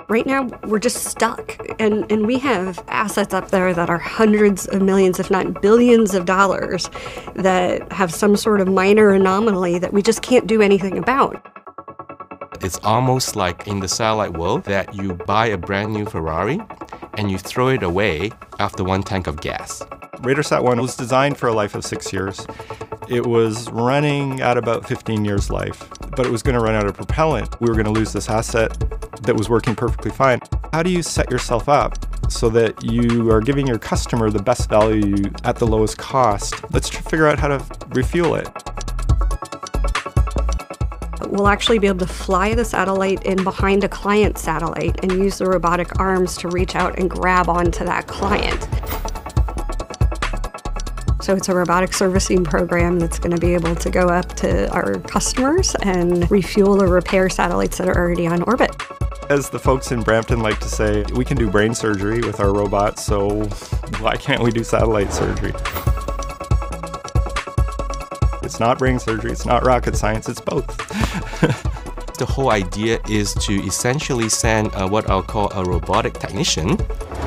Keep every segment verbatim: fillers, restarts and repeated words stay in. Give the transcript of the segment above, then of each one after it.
Right now, we're just stuck, and, and we have assets up there that are hundreds of millions, if not billions of dollars that have some sort of minor anomaly that we just can't do anything about. It's almost like in the satellite world that you buy a brand new Ferrari and you throw it away after one tank of gas. RadarSat one was designed for a life of six years. It was running at about fifteen years life, but it was going to run out of propellant. We were going to lose this asset that was working perfectly fine. How do you set yourself up so that you are giving your customer the best value at the lowest cost? Let's figure out how to refuel it. We'll actually be able to fly the satellite in behind a client satellite and use the robotic arms to reach out and grab onto that client. So it's a robotic servicing program that's going to be able to go up to our customers and refuel or repair satellites that are already on orbit. As the folks in Brampton like to say, we can do brain surgery with our robots, so why can't we do satellite surgery? It's not brain surgery, it's not rocket science, it's both. The whole idea is to essentially send uh, what I'll call a robotic technician.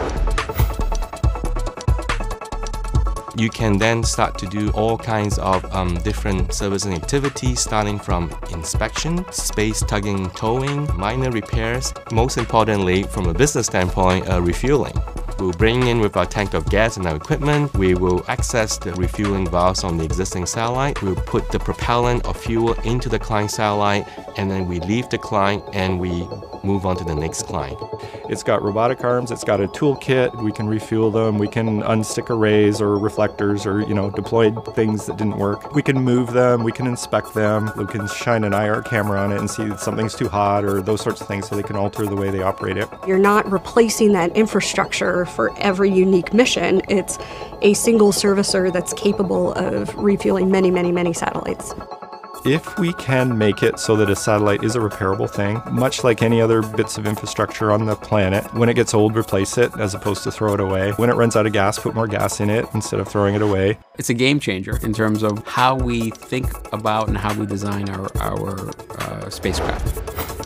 You can then start to do all kinds of um, different servicing activities, starting from inspection, space tugging, towing, minor repairs, most importantly, from a business standpoint, uh, refueling. We'll bring in with our tank of gas and our equipment. We will access the refueling valves on the existing satellite. We'll put the propellant or fuel into the client satellite, and then we leave the client and we move on to the next client. It's got robotic arms, it's got a toolkit, we can refuel them, we can unstick arrays or reflectors or, you know, deploy things that didn't work. We can move them, we can inspect them, we can shine an I R camera on it and see if something's too hot or those sorts of things so they can alter the way they operate it. You're not replacing that infrastructure for every unique mission. It's a single servicer that's capable of refueling many, many, many satellites. If we can make it so that a satellite is a repairable thing, much like any other bits of infrastructure on the planet, when it gets old, replace it as opposed to throw it away. When it runs out of gas, put more gas in it instead of throwing it away. It's a game changer in terms of how we think about and how we design our, our uh, spacecraft.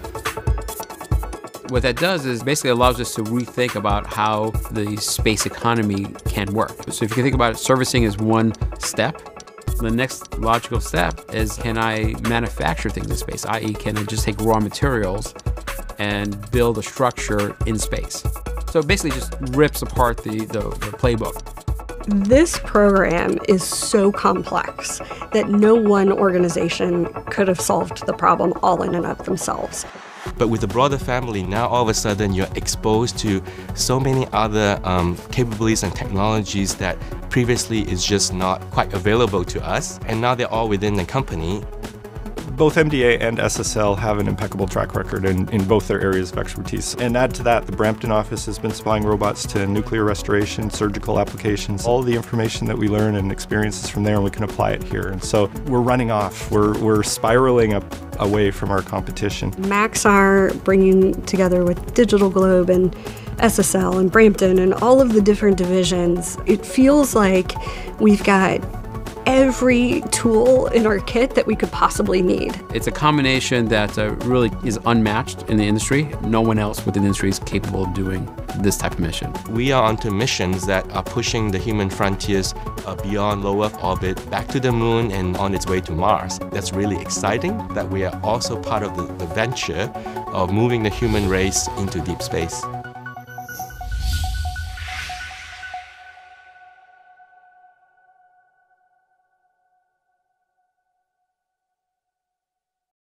What that does is basically allows us to rethink about how the space economy can work. So if you think about it, servicing is one step. The next logical step is, can I manufacture things in space, that is can I just take raw materials and build a structure in space? So it basically just rips apart the, the, the playbook. This program is so complex that no one organization could have solved the problem all in and of themselves. But with the broader family, now all of a sudden you're exposed to so many other um, capabilities and technologies that previously is just not quite available to us, and now they're all within the company. Both M D A and S S L have an impeccable track record in, in both their areas of expertise. And add to that, the Brampton office has been supplying robots to nuclear restoration, surgical applications. All the information that we learn and experiences from there, and we can apply it here. And so we're running off. We're, we're spiraling up away from our competition. Maxar, bringing together with Digital Globe and S S L and Brampton and all of the different divisions, it feels like we've got every tool in our kit that we could possibly need. It's a combination that uh, really is unmatched in the industry. No one else within the industry is capable of doing this type of mission. We are onto missions that are pushing the human frontiers uh, beyond low Earth orbit, back to the moon and on its way to Mars. That's really exciting that we are also part of the, the venture of moving the human race into deep space.